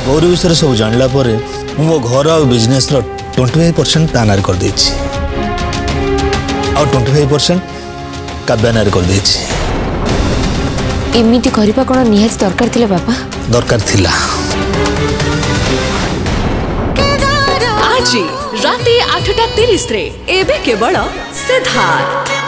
गौरी विषय सब जानला मो घर और बिजनेस 25% ता नार कर देछि और 25% काव्या नार कर देछि। एमिति करबा कोन निहात दरकार थिला बाबा? दरकार थिला। आज राति 8:30 रे एबे केवल सिद्धार्थ।